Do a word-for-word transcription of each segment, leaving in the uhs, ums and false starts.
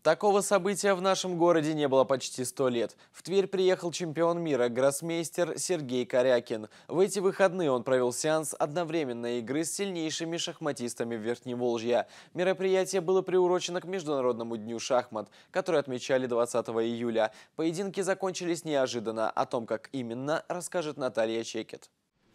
Такого события в нашем городе не было почти сто лет. В Тверь приехал чемпион мира, гроссмейстер Сергей Корякин. В эти выходные он провел сеанс одновременной игры с сильнейшими шахматистами Верхневолжья. Мероприятие было приурочено к Международному дню шахмат, который отмечали двадцатого июля. Поединки закончились неожиданно. О том, как именно, расскажет Наталья Чекет.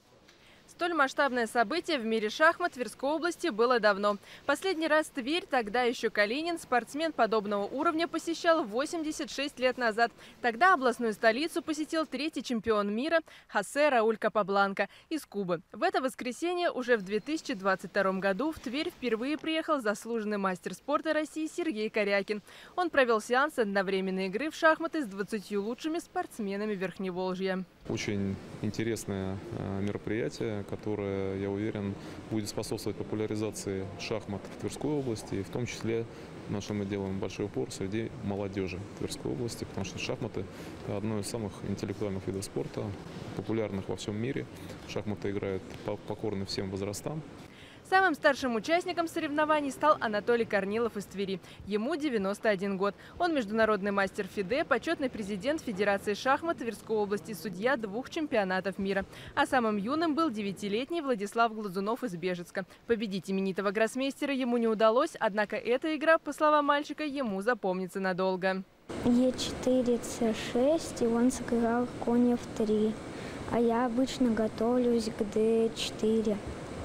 Столь масштабное событие в мире шахмат Тверской области было давно. Последний раз Тверь, тогда еще Калинин, спортсмен подобного уровня, посещал восемьдесят шесть лет назад. Тогда областную столицу посетил третий чемпион мира Хосе Рауль Капабланка из Кубы. В это воскресенье уже в две тысячи двадцать втором году в Тверь впервые приехал заслуженный мастер спорта России Сергей Корякин. Он провел сеанс одновременной игры в шахматы с двадцатью лучшими спортсменами Верхневолжья. Очень интересное мероприятие, которое, я уверен, будет способствовать популяризации шахмат в Тверской области. И в том числе, на что мы делаем большой упор среди молодежи Тверской области, потому что шахматы – одно из самых интеллектуальных видов спорта, популярных во всем мире. Шахматы играют покорны всем возрастам. Самым старшим участником соревнований стал Анатолий Корнилов из Твери. Ему девяносто один год. Он международный мастер ФИДЕ, почетный президент Федерации шахмат Тверской области, судья двух чемпионатов мира. А самым юным был девятилетний Владислав Глазунов из Бежецка. Победить именитого гроссмейстера ему не удалось, однако эта игра, по словам мальчика, ему запомнится надолго. е четыре, це шесть, и он сыграл конь эф три. А я обычно готовлюсь к дэ четыре.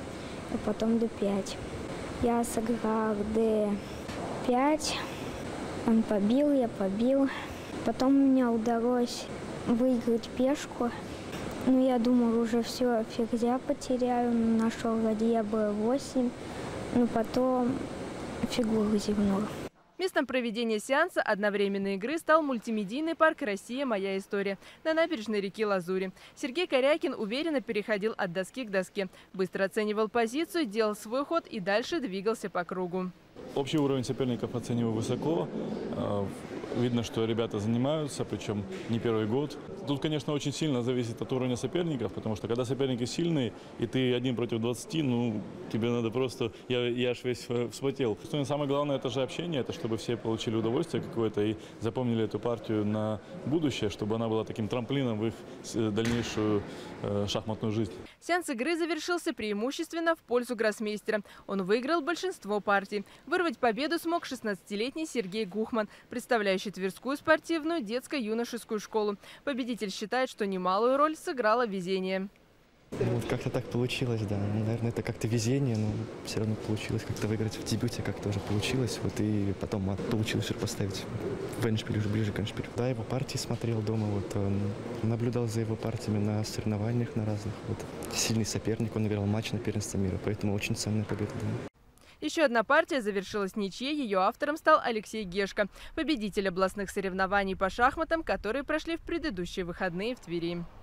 И потом дэ пять. Я сыграл дэ пять, он побил, я побил. Потом мне удалось выиграть пешку. Ну, я думал, уже все, ферзя потеряю. Нашел ладья бэ восемь, но потом фигуру зевнул. Местом проведения сеанса одновременной игры стал мультимедийный парк «Россия. Моя история» на набережной реки Лазури. Сергей Корякин уверенно переходил от доски к доске. Быстро оценивал позицию, делал свой ход и дальше двигался по кругу. Общий уровень соперников оцениваю высоко. Видно, что ребята занимаются, причем не первый год. Тут, конечно, очень сильно зависит от уровня соперников, потому что когда соперники сильные, и ты один против двадцати, ну, тебе надо просто... Я, я аж весь вспотел. Что самое главное, это же общение, это чтобы все получили удовольствие какое-то и запомнили эту партию на будущее, чтобы она была таким трамплином в их дальнейшую э, шахматную жизнь. Сеанс игры завершился преимущественно в пользу гроссмейстера. Он выиграл большинство партий. Вырвать победу смог шестнадцатилетний Сергей Гухман, представляющий Тверскую спортивную детско-юношескую школу. Победитель считает, что немалую роль сыграло везение. Вот как-то так получилось, да. Наверное, это как-то везение, но все равно получилось как-то выиграть в дебюте, как-то уже получилось. Вот и потом получилось уже поставить в эндшпиль, уже ближе к эндшпилю. Да, его партии смотрел дома, вот наблюдал за его партиями на соревнованиях на разных. Вот. Сильный соперник, он играл матч на первенство мира, поэтому очень ценная победа. Да. Еще одна партия завершилась ничьей. Ее автором стал Алексей Гешко, победитель областных соревнований по шахматам, которые прошли в предыдущие выходные в Твери.